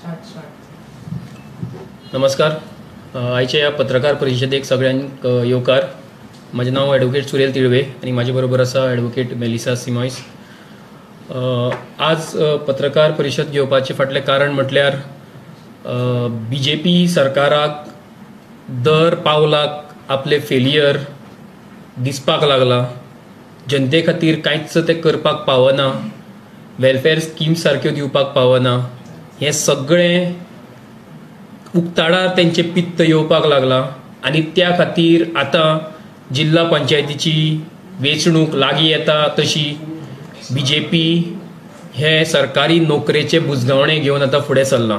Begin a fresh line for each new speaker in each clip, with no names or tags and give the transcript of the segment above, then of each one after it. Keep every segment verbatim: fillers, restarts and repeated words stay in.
नमस्कार. आयच्या ह्या पत्रकार परिशदेक सगळ्यांक येवकार. माझे नाव ॲडव्होकेट सुरेल तिळवे आणि माझे बरोबर आसा ॲडव्होकेट मेलिसा सिमॉयस. आज पत्रकार परिशद घेवपाचे फाटले कारण म्हटल्यार बी जे पी सरकाराक दर पावलाक आपले फेलियर दिसपाक लागला. जनते खातीर कांयच ते करपाक पावना. वेलफेअर स्किम्स सारक्यो दिवपाक पावना. हे सगळें उक्ताडार तेंचे पित्त येवपाक लागला आनी त्या खातीर आतां जिल्ला पंचायतीची वेंचणूक लागीं येता तशी बी जे पी हे सरकारी नोकरेचे बुजगावणे घेवन आतां फुडें सरलां.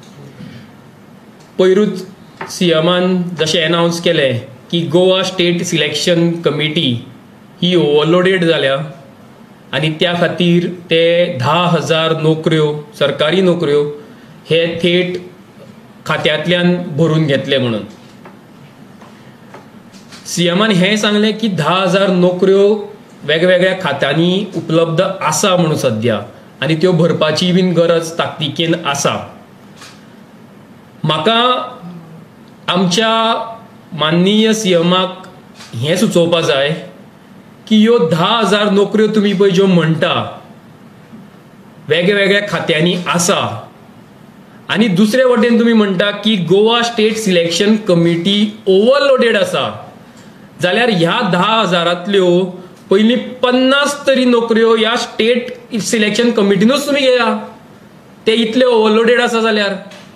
पयरूच सीएमान जशें अनावन्स केलें की गोवा स्टेट सिलेक्शन कमिटी ही ओवरलोडेड जाल्या आनी त्या खातीर ते धा हजार नोकऱ्यो सरकारी नोकऱ्यो हे थेट खात्यांतल्यान भरून घेतले म्हणून. सीएमान हें सांगलें की धा हजार नोकऱ्यो वेगवेगळ्या खात्यांनी उपलब्ध आसा म्हणून सद्या आनी त्यो भरपाची बीन गरज ताकतिकेन आसा. म्हाका आमच्या माननीय सीएमाक हें सुचोवपा जाय की ह्यो धा हजार नोकऱ्यो तुमी पळय ज्यो म्हणटा वेगवेगळ्या खात्यांनी आसा आनी दुसरे वटेन तुमी म्हणटा की Goa state selection committee overloaded आसा, जाल्यार ह्या धा हजारांतल्यो पयलीं पन्नास तरी नोकऱ्यो ह्या स्टेट सिलेक्शन कमिटीनूच तुमी घेया. ते इतले ओवरलोडेड आसा जाल्यार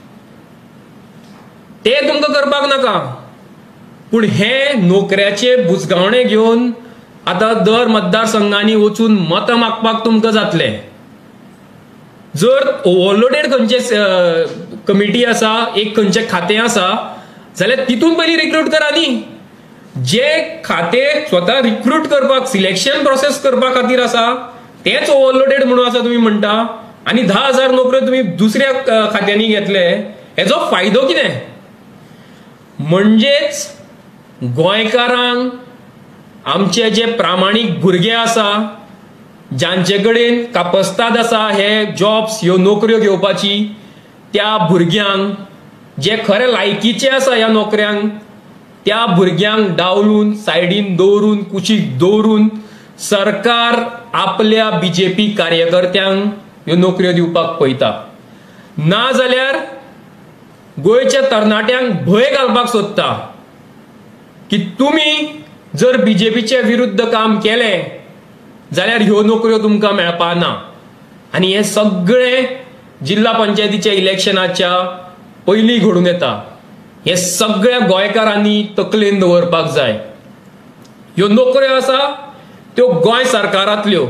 ते तुमकां करपाक नाका. पूण हे नोकऱ्याचे बुजगावणे घेवन आतां दर मतदारसंघांनी वचून मतां मागपाक तुमकां जातलें. जर ओवरलोडेड खंयचे कमिटी आसा, एक खंयचें खातें आसा जाल्यार तितून पयलीं रिक्रूट करा न्ही. जे खातें स्वता रिक्रूट करपाक सिलेक्शन प्रोसेस करपा खातीर आसा तेंच ओवरलोडेड म्हणून आसा तुमी म्हणटा आनी धा हजार नोकऱ्यो तुमी दुसऱ्या खात्यांनी घेतले. हेजो फायदो कितें? म्हणजेच गोंयकारांक आमचे जे प्रामाणीक भुरगे आसा जांचे कडेन कापस्ताद आसा हे जॉब्स ह्यो नोकऱ्यो घेवपाची, त्या भुरग्यांक जे खरे लायकीचे आसा ह्या नोकऱ्यांक त्या भुरग्यांक डावलून सायडीन दवरून कुशीक दवरून सरकार आपल्या बी जे पी कार्यकर्त्यांक ह्यो नोकऱ्यो दिवपाक पळयता. ना जाल्यार गोंयच्या तरणाट्यांक भंय घालपाक सोदता की तुमी जर बी जे पीचे विरुद्ध काम केलें जाल्यार ह्यो नोकऱ्यो तुमकां मेळपा ना. आनी हे सगळें जिल्ला पंचायतीच्या इलेक्शनाच्या पयलीं घडून येता. हे सगळ्या गोंयकारांनी तकलेन दवरपाक जाय. ह्यो नोकऱ्यो आसा त्यो गोंय सरकारांतल्यो.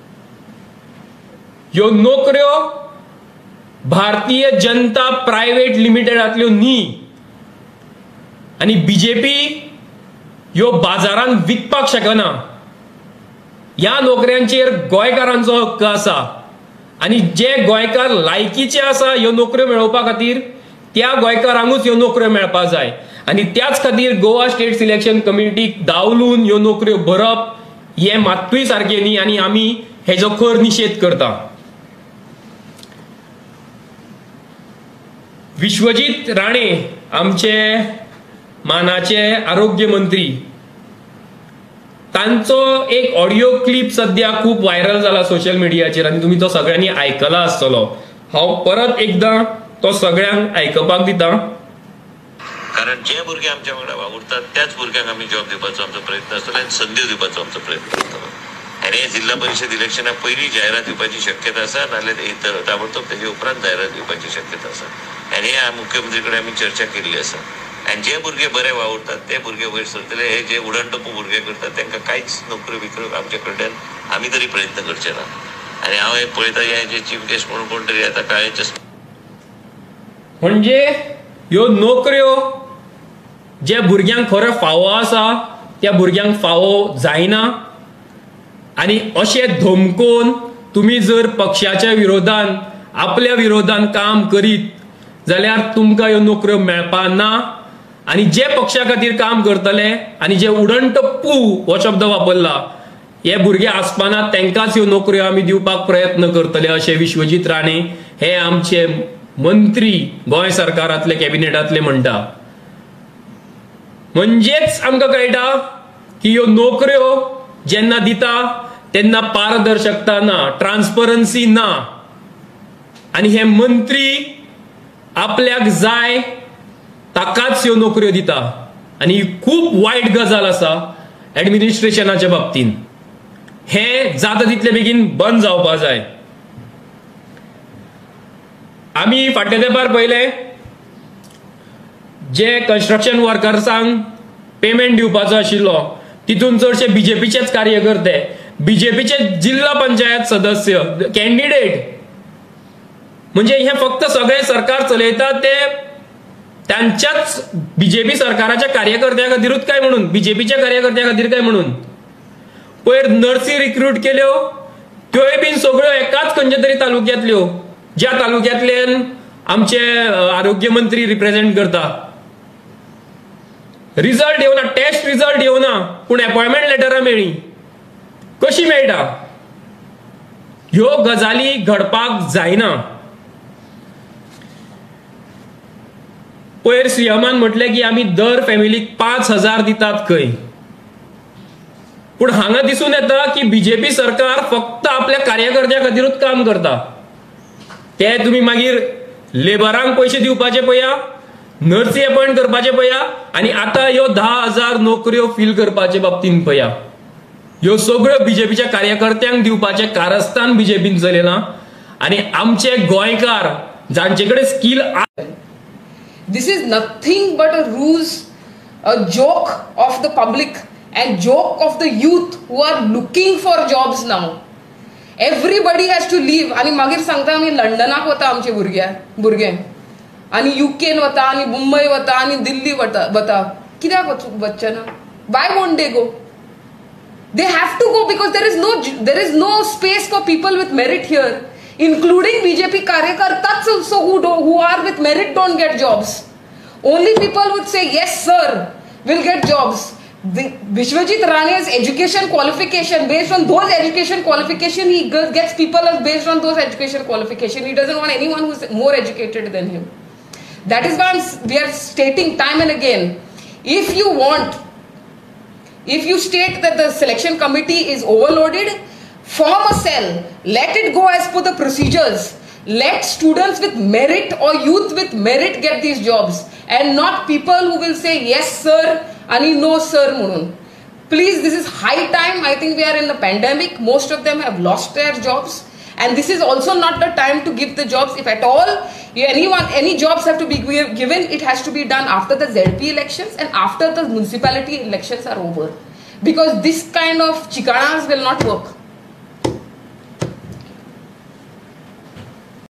ह्यो नोकऱ्यो भारतीय जनता प्रायवेट लिमिटेडांतल्यो न्ही. आनी बीजेपी ह्यो बाजारांत विकपाक शकना. ह्या नोकऱ्यांचेर गोंयकारांचो हक्क आसा आनी जे गोंयकार लायकीचे आसा ह्यो नोकऱ्यो मेळोवपा खातीर त्या गोंयकारांकूच ह्यो नोकऱ्यो मेळपा जाय. आनी त्याच खातीर गोवा स्टेट सिलेक्शन कमिटीक डावलून ह्यो नोकऱ्यो भरप हे मात्तूय सारकें न्ही आनी आमी हेजो खर निशेध करता. विश्वजीत राणे आमचे मानाचे आरोग्य मंत्री, तांचो एक ऑडिओ क्लिप सद्या खूब व्हायरल जाला सोशल मिडियाचेर आनी तुमी तो सगळ्यांनी आयकला आसतलो. हांव परत एकदां तो सगळ्यांक आयकपाक दिता.
कारण जे भुरगे आमच्या वांगडा वावुरतात त्याच भुरग्यांक आमी जॉब दिवपाचो आमचो प्रयत्न आसतलो आनी संदी दिवपाचो आमचो प्रयत्न आसतलो. आनी हे जिल्हा परिशद इलेक्शना पयलीं जायरात दिवपाची शक्यता आसा, नाजाल्यार ताबडतोब तेजे उपरांत जायरात दिवपाची शक्यता आसा. आनी हे मुख्यमंत्री कडेन आमी चर्चा केल्ली आसा. आनी जे भुरगे बरे वावुरतात ते भुरगे वयर सरतले. हे जे उडणटप्पू भुरगे करतात तांकां कांयच नोकऱ्यो बिकऱ्यो आमचे कडल्यान आमी तरी प्रयत्न करचे ना. आनी हांव हे पळयता हे जे चीफ गेस्ट म्हणून कोण तरी येता काळे चश्मा.
म्हणजे ह्यो नोकऱ्यो जे भुरग्यांक खरो फावो आसा त्या भुरग्यांक फावो जायना. आनी अशें धमकोवन तुमी जर पक्षाच्या विरोधान आपल्या विरोधान काम करीत जाल्यार तुमकां ह्यो नोकऱ्यो मेळपा ना. आनी जे पक्षा खातीर काम करतले आनी जे उडणटप्पू हो शब्द वापरला हे भुरगे आसपाना तांकांच ह्यो नोकऱ्यो आमी दिवपाक प्रयत्न करतले अशें विश्वजीत राणे हे आमचे मंत्री गोंय सरकारांतले कॅबिनेटांतले म्हणटा. म्हणजेच आमकां कळटा की ह्यो नोकऱ्यो जेन्ना दिता तेन्ना पारदर्शकता ना, ट्रान्सपरन्सी ना, आनी हे मंत्री आपल्याक जाय ताकाच ह्यो नोकऱ्यो दिता. आनी ही खूब वायट गजाल आसा एडमिनिस्ट्रेशनाच्या बाबतींत. हे जाता तितले बेगीन बंद जावपा जाय. आमी फाटल्या तेंपार पयले जे कन्स्ट्रक्शन वर्कर्सांक पेमेंट दिवपाचो आशिल्लो तितून चडशे बीजेपीचेच कार्यकर्ते, बीजेपीचे जिल्हा पंचायत सदस्य, कॅन्डिडेट. म्हणजे हे फक्त सगळे सरकार चलयता ते त्यांच्याच बीजेपी सरकाराच्या कार्यकर्त्या खातीरूच काय म्हणून, बीजेपीच्या कार्यकर्त्या खातीर काय म्हणून. पयर नर्सी रिक्रूट केल्यो त्योय बीन सगळ्यो एकाच खंयच्या तरी तालुक्यांतल्यो, ज्या तालुक्यांतल्यान आमचे आरोग्य मंत्री रिप्रेझेंट करता. रिझल्ट येवना, टेस्ट रिझल्ट येवना, पूण अपॉइंटमेंट लेटरां मेळ्ळी. कशी मेळटा? ह्यो गजाली घडपाक जायना. पयर सीएमान म्हटलें की आमी दर फॅमिलीक पांच हजार दितात खंय. पूण हांगा दिसून येता की बीजेपी सरकार फक्त आपल्या कार्यकर्त्यां खातीरूच काम करता. ते तुमी मागीर लेबरांक पयशे दिवपाचे पळया, नर्सी अपॉइंट करपाचे पळया, आनी आतां ह्यो धा हजार नोकऱ्यो फील करपाचे बाबतींत पळया. ह्यो सगळ्यो बीजेपीच्या कार्यकर्त्यांक दिवपाचे कारस्थान बीजेपीन चलयना. आनी आमचे गोंयकार जांचे कडेन skill.
This is nothing but a ruse, a joke of the public and joke of the youth who are looking for jobs now. Everybody has to leave. आणि मागीर सांगता आमी लंडनाक वता आमचे भुरगे भुरगे आनी युकेन वता आनी मुंबई वता आनी दिल्ली वता वता कित्याक वचचे ना? Why won't they go? They have to go because there is no there is no space for people with merit here, including B J P karyakartas also who do, who are with merit don't get jobs. Only people would say yes sir will get jobs. The Vishwajit Rane's education qualification, based on those education qualification, he gets people based on those education qualification. He doesn't want anyone who's more educated than him. That is why I'm, we are stating time and again, if you want, if you state that the selection committee is overloaded, form a cell, let it go as per the procedures. Let students with merit or youth with merit get these jobs, and not people who will say yes sir and no sir munun. Please, this is high time. I think we are in the pandemic. Most of them have lost their jobs, and this is also not the time to give the jobs. If at all anyone any jobs have to be given, it has to be done after the Z P elections and after the municipality elections are over, because this kind of chikanas will not work.